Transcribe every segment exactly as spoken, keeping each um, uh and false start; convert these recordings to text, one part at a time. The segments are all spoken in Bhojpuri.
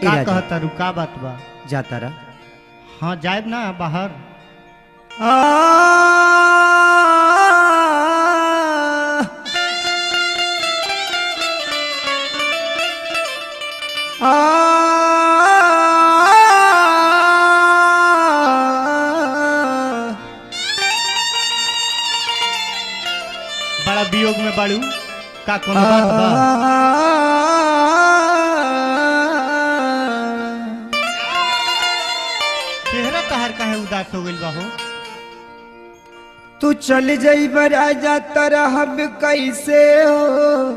का कहता रू का बात बा जाता रहा। हाँ जाएब ना बाहर। आ बड़ा वियोग में बाड़ू का कोनो बात बा? चेहरा तहर काहे उदास हो गइल बा हो? तू चल जाई राजा तरहब कैसे हो।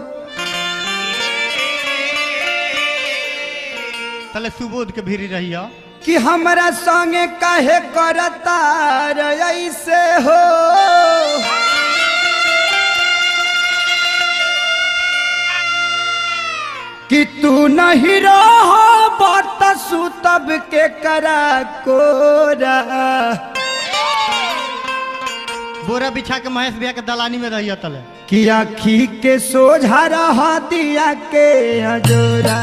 तले सुबोध के भीरी रहिया कि हमरा संगे काहे करता ऐसे हो। कि तू नहीं रहो बत सुतब के करा कोरा। बोरा बिछा के महेश भैया के दलानी में रहिया तले कि आखी के सोझा रहा दिया के अजोरा।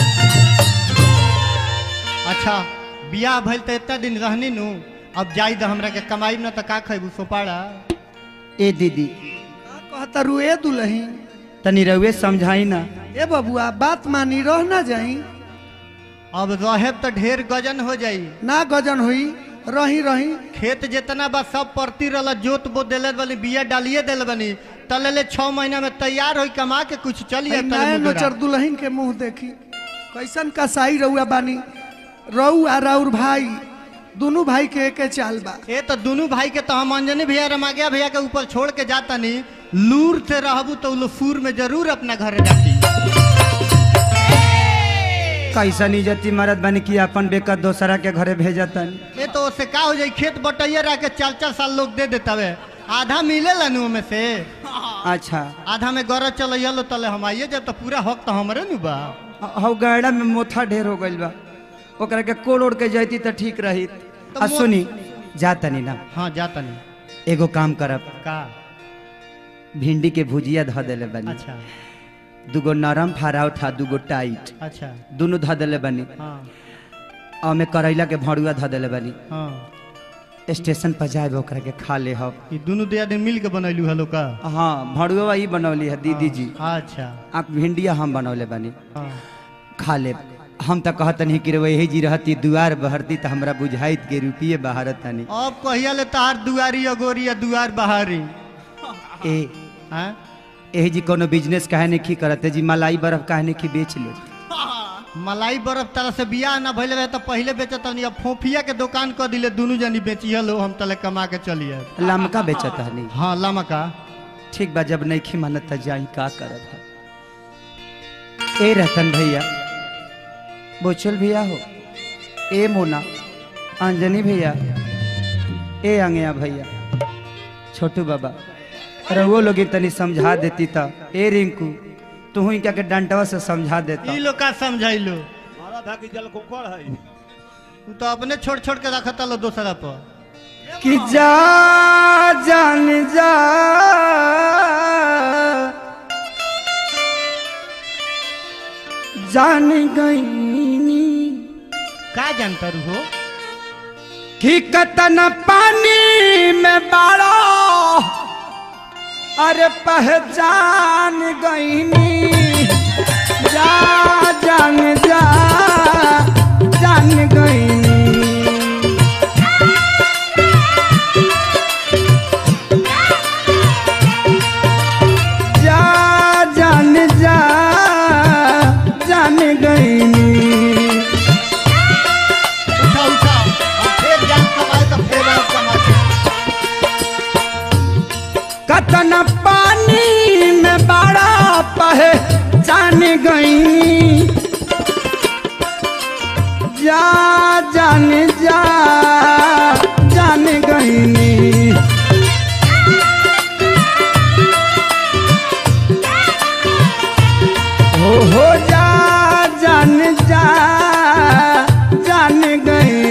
अच्छा बियाह भइल त इतना दिन रहनी नु अब जाई द हमरा के कमाई न त का खइबू सोपाड़ा। ए दीदी कहता रुए दुलही तनी रउए समझाई ना। ए बबुआ बात मानी रह ना जाई। अब रहेब तो ढेर गजन हो जाई ना गजन हुई रही रही। खेत जितना बा सब परती रहला जोत बो देले बनी बिया डालिए देले बनी तले ले छह महीना में तैयार होई कमा के कुछ चलिए। नए नचर दुल्हन के मुंह देखी कैसन कसाई रहुआ बानी। रहू आ राउर भाई दोनों भाई के एक चाल बा। ए तो दोनों भाई के तो हम अंजनी भैया रमागिया भैया के ऊपर छोड़ के जाता नहीं लूर से रहबू तो लूर में जरूर अपना घर जाती। कैसा निजती मरद बनी कि अपन बेका दोसरा के घरे भेजतन। ये तो उससे का हो जाए खेत बटैया रह के चार चार साल लोग दे देता वे आधा मिले नु में से। अच्छा आधा में गरज चल लो तले हम आइए जब तो पूरा हक तो हमारे नु बा। हौ गैड़ा में मोथा ढेर हो गइल बा ओकरा के कोड़ ओड़ के जाती तो ठीक रही। तो आ सुनी जाता नहीं ना। हाँ जाता नहीं एगो काम करब का भिंडी के भुजिया ध देले बनी। अच्छा दुगो नरम फराव था दुगो टाइट अच्छा दोनों ध देले बनी। हाँ और में करैला के भरुआ ध देले बनी। हाँ स्टेशन पर जाए ओकरा के खा ले हो। ये दोनों दिया दिन मिल के बनैलू हलो का? हाँ भरुआ ही बनौली है दीदी जी। अच्छा आ भिंडिया हम बनौले बनी हाँ खा ले। हम तो कहत नहीं कि वही जी रहती दुआर बहरती तो हमरा बुझाइत के रुपये बहारत तनी। अब कहिया ले तार दुआरी अगोरी या दुआर बहारी ए हाँ एही जी कोनो बिजनेस काहे नहीं करते जी मलाई बर्फ काहे नहीं बेच ले। मलाई बर्फ तरह से बियाह ना भइले रहे तो पहले बेचत नहीं अब फोफिया के दुकान कर दिले दोनों जनी बेचिए लो हम तले कमा के चलिए। लमका बेचत है नहीं। हाँ लमका ठीक बा जब नहीं खी मानत जाई का करत है। ए रतन भैया बोचल भैया हो ए मोना अंजनी भैया ए अंगया भैया छोटू बाबा रहुओ लोग तनी समझा देती था। ए रिंकू तू ही क्या के डंटवा से समझा देता। ई लोग का समझाई लो हमारा भागी जल कोकड़ है तू तो अपने छोड़ छोड़ के रखता लो दूसरा पर कि जा जान जा जान गईनी का जानता रू हो कि कतन पानी में बाड़ा अरे पहचान गईनी। जा जान जा जान गईनी। जा जान जा जान गईनी। उठा उठा और फिर जान कमाए तो फिर और कमाते। कतन पानी में बड़ा पहे जान गई। जा जान जा जान गई। हो हो जा जान जा जान गई।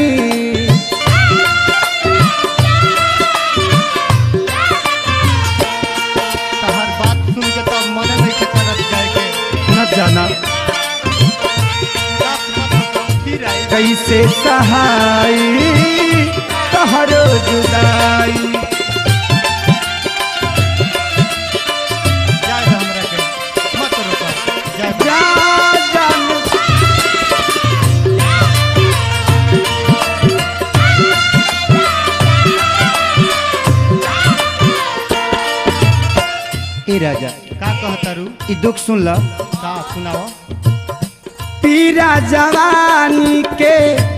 हर बात सुन के तो मन नहीं के करत जाए के न जाना रात कैसे सहाई तहरो जुदाई। जाए दो हमरा के मत रोको जाए दो। जा जान ए राजा का कहता रू ई दुख सुन ल। का सुनाओ। पीरा जवानी के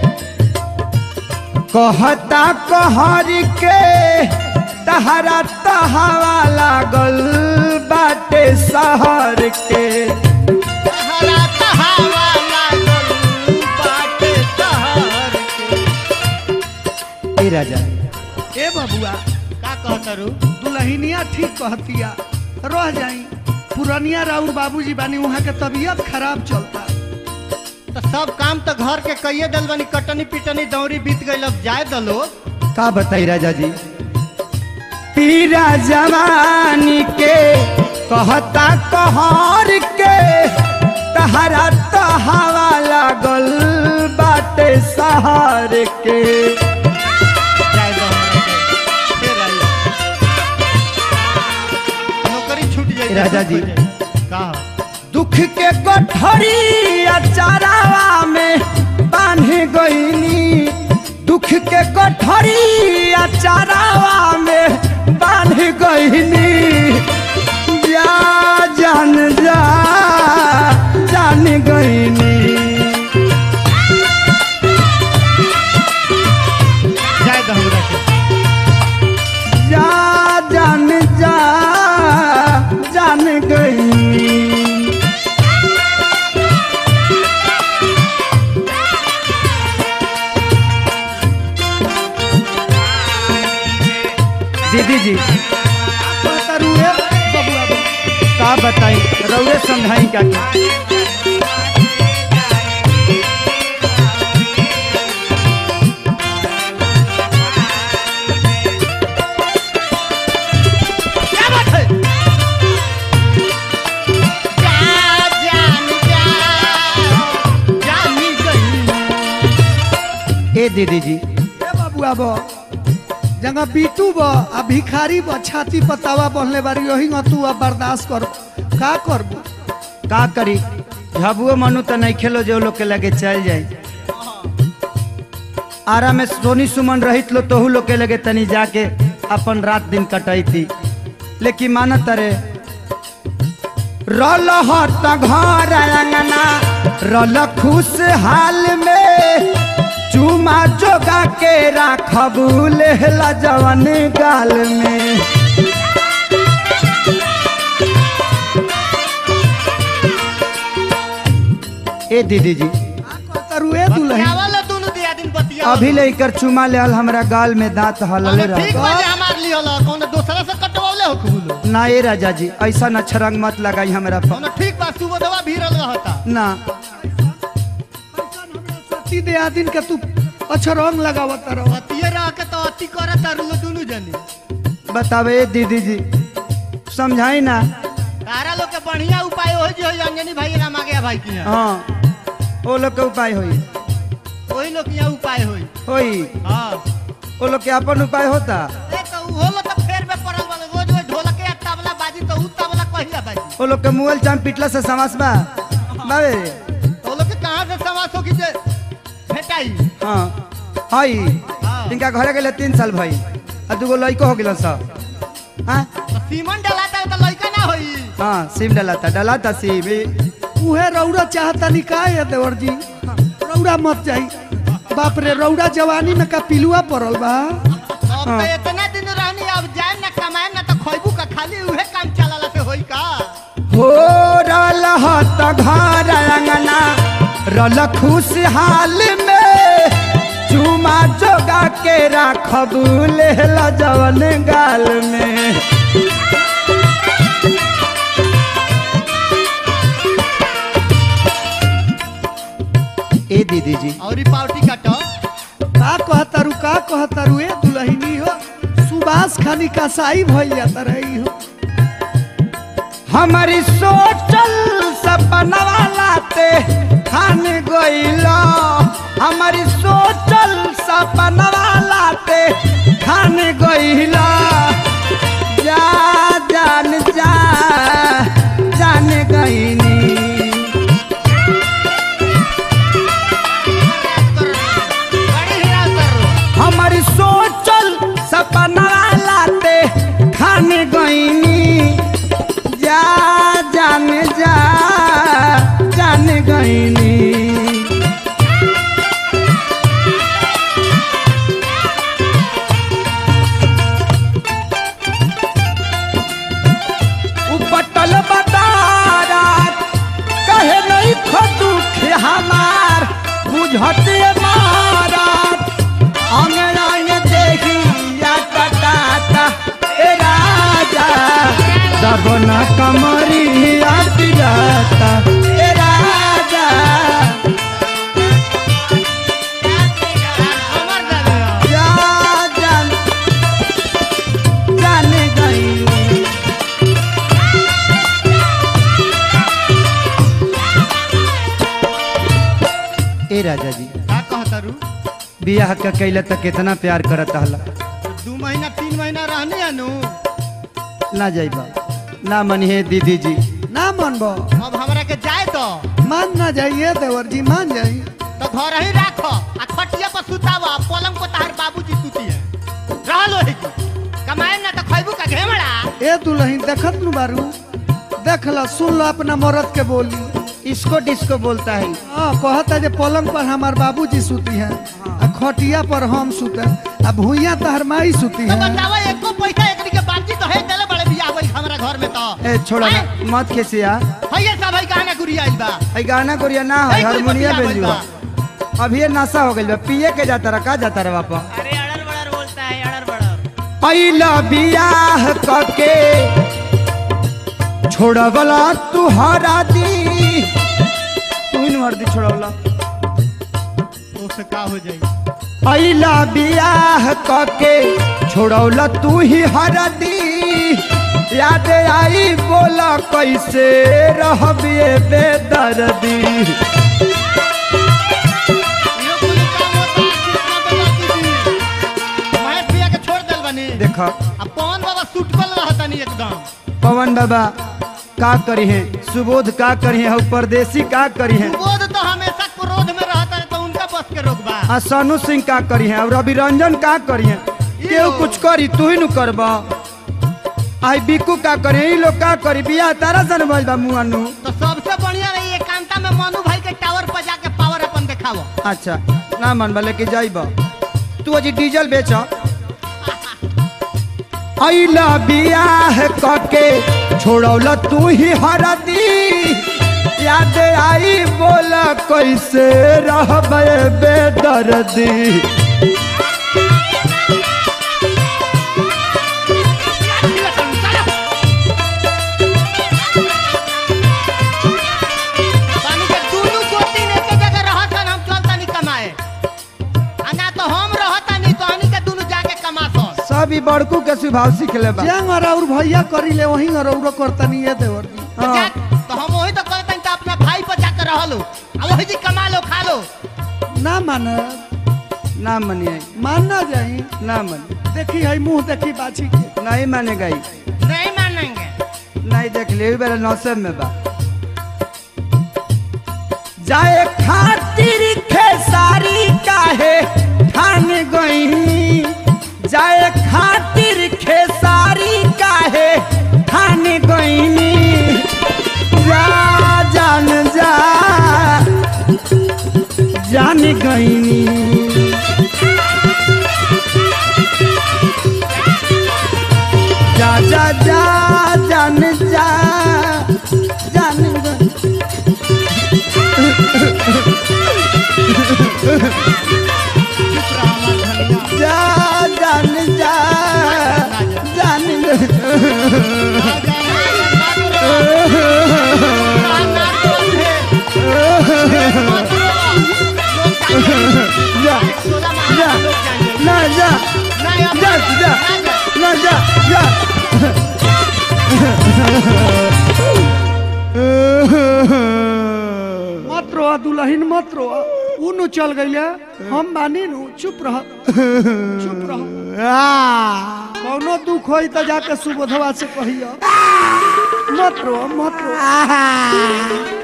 कहता कहर के तहरा तहवा लागल बाटे शहर के। तहरा तहवा लागल बाटे शहर के। ए राजा ए बबुआ का कहता रू दुल्हनिया ठीक कहतिया रह जाई पुरनिया राउर बाबूजी बानी वहाँ के तबीयत खराब चलता। तो सब काम तो घर के कइए दल बनी कटनी पिटनी दौरी बीत गई अब जाए दलो। का बताई राजा जी पीरा जवानी के कहता कहर के तहरा तहवा लागल बाटे शहर के। जाए दो हमरा के फिर आई नौकरी छूट जाए राजा जी। का दुख के गठरी अचारावा में बांध गईनी। दुख के गठरी अचारावा में बांध गईनी। जा जान जा जान गईनी। जाए दो हमरा के जा जान जा जान गईनी। दीदी जी कहता रू ए बबुआ बा। का बताई रउए समझाई का क्या बात है। जा जान जा जानी गई। ए दीदी जी ए बबुआ बा जगह बीटू बा आ भिखारी बा छाती पतावा बनले बारी यही तू अब बर्दाश्त कर का करबू। का करी झबुओ मनु तो नहीं खेलो जो लोग के लगे चल जाए। आरा में सोनी सुमन रहित लो तोहू लोग के लगे तनी जाके अपन रात दिन कटाई थी लेकिन मानत रे रल हत घर अंगना रल खुश हाल में चुमा जोगा के राखबू लेहला जवन गाल में। ए दीदी जी कहता रू ए दुल्हन बतियावल दोनों दिया दिन बतिया अभी लेकर चुमा लेल हमरा गाल में दांत हलले ठीक रह। बाजे हमार लिए होला कौन दूसरा से कटवाले हो खुलो ना ए राजा जी ऐसा न छरंग मत लगाई हमरा पर। कौन ठीक बा सुबह दवा भीरल रहता। ना सती दे आदिन के तू अच्छा रंग लगावत रहो। अतिये रह के तो अति करत तारू दोनों जनी। बतावे ए दीदी जी समझाई ना। तारा लोग के बढ़िया उपाय हो जी हो अंजनी भाई ना मांगे भाई की हाँ ओ लोग के उपाय होई वही लोग यहाँ उपाय होई। होई हाँ ओ लोग के अपन उपाय होता। ए तो वो लोग तो फेर में पड़ल वाले रोज रोज ढोलक के तबला बाजी तो उ तबला कहिया बाजी। ओ लोग के मुअल चाम पिटला से समास बा बावे। तो लोग के कहाँ से समाज हो कि जे भेटाई। हाँ हई हाँ। इनका घरे गेले तीन साल भाई आ दूगो लइको हो गेल सब। हाँ तो सीमन डलाता है तो लड़का ना होई। हाँ सिम डलाता डलाता सिम ई उहे रौड़ा चाहता निकाय है देवर जी रौड़ा मत जाई। बाप रे रौड़ा जवानी में का पिलुआ पड़ल बा। अब तो इतना दिन रहनी अब जाए ना कमाए ना तो खोइबू का खाली उहे काम चलाला से होई का। हो रल हत घर अंगना रल खुश हाल में चुमा जोगा के राखबू लेहला जवन गाल में। ए दीदी जी और पार्टी काटो का कहतारू का कहतारू ए दुल्हनी हो सुबास खानी कसाई भइल जाता रही हो। हमारी सोचल सपनवा लाते खान गइला हमारी हटे मारात अंग अंग देखी या कटाता ए राजा दबना कमरिया पिराता ए राजा या जान जाने गई ए राजा जी का कहता रू बियाह का कैला तक कितना प्यार करत हला दू महीना तीन महीना रहने अनु ना जाइबा ना मनिहे दीदी जी ना मानबो अब हमरा के जाए तो मान ना जाइए देवर जी मान जाइए तो घर ही राखो आ खटिया पर सुतावा पलंग पर तार बाबूजी सुती है रहलो है कमाए ना तो खैबू का घेमड़ा ए दुल्हन देखत नु बारू देख ला सुन लो अपना मर्द के बोली इसको डिस्को बोलता है हाँ कहता जे पलंग पर हमार बाबूजी सुती है आ खटिया पर हम सुते आ भुइया तहर माई सुती तो है बतावा एको पैसा एकरी के बातचीत तो है देले बड़े बियाह होई हमरा घर में तो ए छोड़ा ना मत खेसिया भैया सब है गाना गुड़िया आइल बा ए गाना गोरिया ना है ए, कोई हारमोनिया बतिया बेंजुआ बा। अब ये नशा हो गइल बा पिए के जाता रहा का जाता रहा बापा अरे अड़र बड़र बोलता है अड़र बड़र पहिला बियाह करके छोड़वला तू हरा दी तू ही मर दी छोड़वला तो से का हो जाई पहिला बियाह करके छोड़वला तू ही हरा दी याद आई बोला कैसे रहबे बेदर्दी यो कोई काम होता है कितना पे बात कीजिए मैं पिया के छोड़ देल बनी देखा अब पवन बाबा सुटकल रहता नहीं एकदम पवन बाबा का करी है सुबोध का करी है परदेसी का करी है बोध तो हमेशा क्रोध में रहता है तो उनका बस के रोकबा आ सोनू सिंह का करी है और रवि रंजन का करी है केहू कुछ करी तू ही नु करबा आई बिकू का करी ई लोग का करी बिया तारा सन बजबा मुआनु तो सबसे बढ़िया रही एकांता में मनु भाई के टावर पर जाके पावर अपन दिखावो अच्छा ना मन वाले के जाइबा तू अजी डीजल बेच आइला बियाह करके छोड़ौला तू ही हरा दी याद आई बोला कैसे रहबे बेदर्दी पानी के दोनों गोती ने के जगह रहतन हम चलता नहीं कमाए आना तो हम रहता नहीं तो हनी के दोनों जाके कमासो सब ई बड़कू के स्वभाव सीख ले बा जंग और और भैया करी ले वही और और करता नहीं है देवर जी तो जा- तो हम वही तो कहते हैं कि अपना भाई पर जाकर रह लो अब वही जी कमा लो खा लो ना माने ना मनिए मान ना जाई ना मन देखी है मुंह देखी बाछी के नहीं मानेगा ई नहीं मानेंगे नहीं देख ले बेरा नौसब में बा जाए खातिर खेसारी काहे ठान गई जाए खातिर खेसारी काहे ठान गई जा जान जा जान गई जा जा जा जान जा जान गई जा जान जा जान जा जा ना जा जा जा ना जा जा मत रो दुल्हन मत रो उनु चल गई हम बानी नु चुप रह चुप रह कौनो दुख होई तो जाके सुबोधवा से कहियो मत रो मत रो